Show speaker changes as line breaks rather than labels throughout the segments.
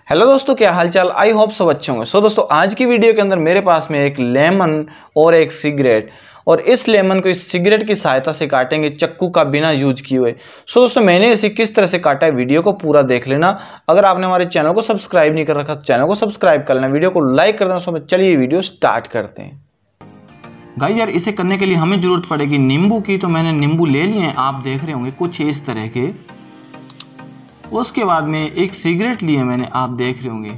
Hello दोस्तों, क्या हालचाल। आई होप सब अच्छे होंगे। सो दोस्तों, आज की वीडियो के अंदर मेरे पास में एक लेमन और एक सिगरेट, और इस लेमन को इस सिगरेट की सहायता से काटेंगे चक्कू का बिना यूज किए हुए। सो दोस्तों, मैंने इसे किस तरह से काटा है वीडियो को पूरा देख लेना। अगर आपने हमारे चैनल को सब्सक्राइब नहीं कर रखा तो चैनल को सब्सक्राइब कर लेना, वीडियो को लाइक कर देना। सो चलिए वीडियो स्टार्ट करते हैं। गाइस यार, इसे करने के लिए हमें जरूरत पड़ेगी नींबू की। तो मैंने नींबू ले लिए हैं, आप देख रहे होंगे कुछ इस तरह के। उसके बाद में एक सिगरेट लिए मैंने, आप देख रहे होंगे।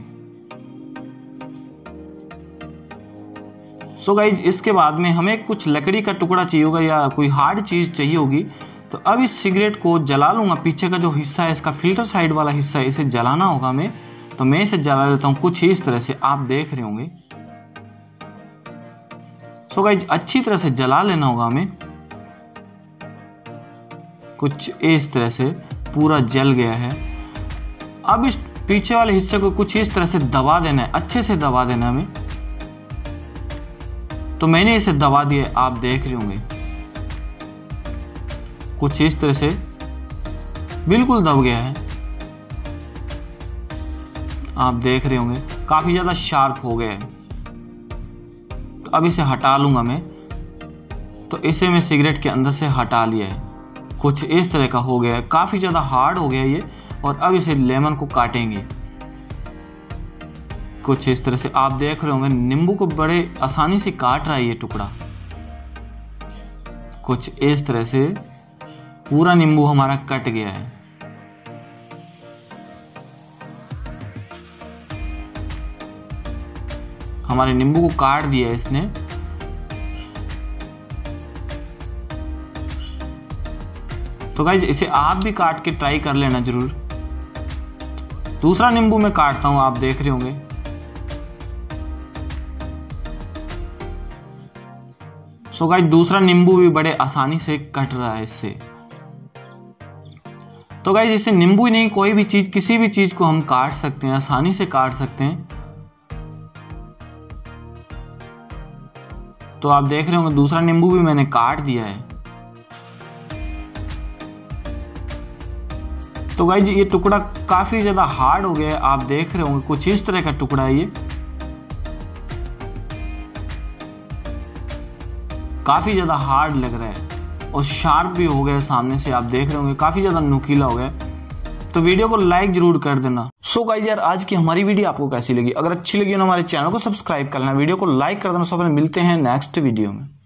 सो गाइज, इसके बाद में हमें कुछ लकड़ी का टुकड़ा चाहिए होगा या कोई हार्ड चीज चाहिए होगी। तो अब इस सिगरेट को जला लूंगा। पीछे का जो हिस्सा है, इसका फिल्टर साइड वाला हिस्सा है, इसे जलाना होगा हमें। तो मैं इसे जला लेता हूं कुछ इस तरह से, आप देख रहे होंगे। सो गाइज, अच्छी तरह से जला लेना होगा हमें। कुछ इस तरह से पूरा जल गया है। अब इस पीछे वाले हिस्से को कुछ इस तरह से दबा देना है, अच्छे से दबा देना है हमें। तो मैंने इसे दबा दिया, आप देख रहे होंगे। कुछ इस तरह से बिल्कुल दब गया है, आप देख रहे होंगे। काफी ज्यादा शार्प हो गया है। तो अब इसे हटा लूंगा मैं। तो इसे मैं सिगरेट के अंदर से हटा लिया है। कुछ इस तरह का हो गया है, काफी ज्यादा हार्ड हो गया ये। और अब इसे लेमन को काटेंगे कुछ इस तरह से, आप देख रहे होंगे। नींबू को बड़े आसानी से काट रहा है ये टुकड़ा। कुछ इस तरह से पूरा नींबू हमारा कट गया है। हमारे नींबू को काट दिया है इसने। तो गाइज, इसे आप भी काट के ट्राई कर लेना जरूर। दूसरा नींबू मैं काटता हूं, आप देख रहे होंगे। सो गाइज, दूसरा नींबू भी बड़े आसानी से कट रहा है इससे। तो गाइज, इसे नींबू ही नहीं, कोई भी चीज, किसी भी चीज को हम काट सकते हैं, आसानी से काट सकते हैं। तो आप देख रहे होंगे, दूसरा नींबू भी मैंने काट दिया है। तो गाइज, ये टुकड़ा काफी ज्यादा हार्ड हो गया है, आप देख रहे होंगे। कुछ इस तरह का टुकड़ा है ये। काफी ज्यादा हार्ड लग रहा है और शार्प भी हो गया है सामने से, आप देख रहे होंगे। काफी ज्यादा नुकीला हो गया। तो वीडियो को लाइक जरूर कर देना। सो गाइज यार, आज की हमारी वीडियो आपको कैसी लगी? अगर अच्छी लगी तो हमारे चैनल को सब्सक्राइब करना, वीडियो को लाइक कर देना। सो मिलते हैं नेक्स्ट वीडियो में।